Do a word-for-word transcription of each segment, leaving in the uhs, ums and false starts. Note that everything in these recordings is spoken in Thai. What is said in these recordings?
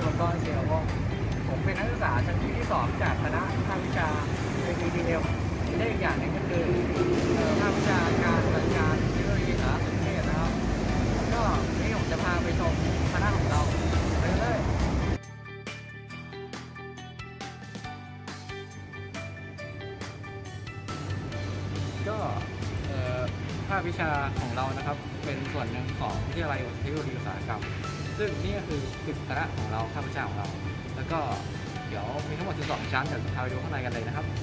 สุรกร เสี่ยววงศ์ผมเป็นนักศึกษาชั้นปีที่สองจากคณะภาควิชา เอ พี ที เอ็ม และอีกอย่างหนึงก็คือเอ่อภาควิชาการจัดการเทคโนโลยีสารสนเทศนะครับก็วันนี้ผมจะพาไปชมคณะของเราไปเลย ก็เอ่อภาควิชาของเรานะครับเป็นส่วนหนึ่งของวิทยาลัยเทคโนโลยีอุตสาหกรรมซึ่งนี่ก็คือตึกคณะของเราภาควิชาของเราแล้วก็เดี๋ยวมีทั้งหมดสิบสองชั้นเดี๋ยวจะพาไปดูข้างในกันเลยนะครับ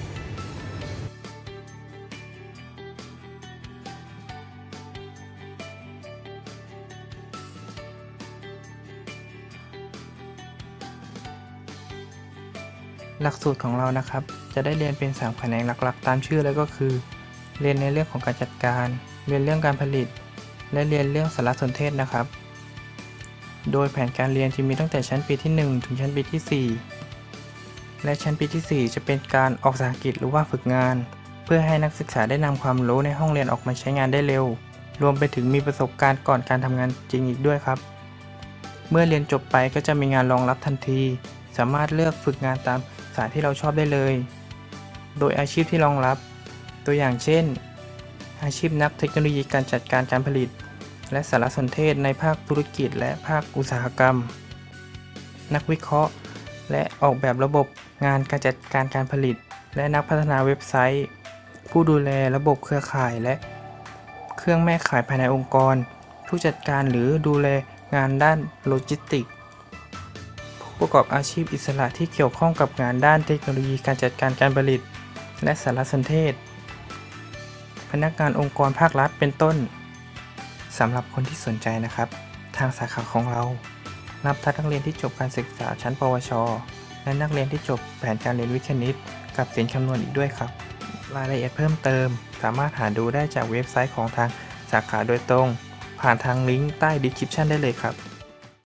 หลักสูตรของเรานะครับจะได้เรียนเป็นสามแขนงหลักๆตามชื่อแล้วก็คือเรียนในเรื่องของการจัดการเรียนเรื่องการผลิตและเรียนเรื่องสารสนเทศนะครับโดยแผนการเรียนจะมีตั้งแต่ชั้นปีที่หนึ่งถึงชั้นปีที่สี่และชั้นปีที่สี่จะเป็นการออกสาหกิจหรือว่าฝึกงานเพื่อให้นักศึกษาได้นำความรู้ในห้องเรียนออกมาใช้งานได้เร็วรวมไปถึงมีประสบการณ์ก่อนการทำงานจริงอีกด้วยครับเมื่อเรียนจบไปก็จะมีงานรองรับทันทีสามารถเลือกฝึกงานตามสายที่เราชอบได้เลยโดยอาชีพที่รองรับตัวอย่างเช่นอาชีพนักเทคโนโลยีการจัดการการผลิตและสารสนเทศในภาคธุรกิจและภาคอุตสาหกรรมนักวิเคราะห์และออกแบบระบบงานการจัดการการผลิตและนักพัฒนาเว็บไซต์ผู้ดูแลระบบเครือข่ายและเครื่องแม่ข่ายภายในองค์กรผู้จัดการหรือดูแลงานด้านโลจิสติกส์ผู้ประกอบอาชีพอิสระที่เกี่ยวข้องกับงานด้านเทคโนโลยีการจัดการการผลิตและสารสนเทศพนักงานองค์กรภาครัฐเป็นต้นสำหรับคนที่สนใจนะครับทางสาขาของเรารับทั้งนักเรียนที่จบการศึกษาชั้นปวชและนักเรียนที่จบแผนการเรียนวิทย์คณิตกับศิลป์คำนวณอีกด้วยครับรายละเอียดเพิ่มเติมสามารถหาดูได้จากเว็บไซต์ของทางสาขาโดยตรงผ่านทางลิงก์ใต้ description ได้เลยครับ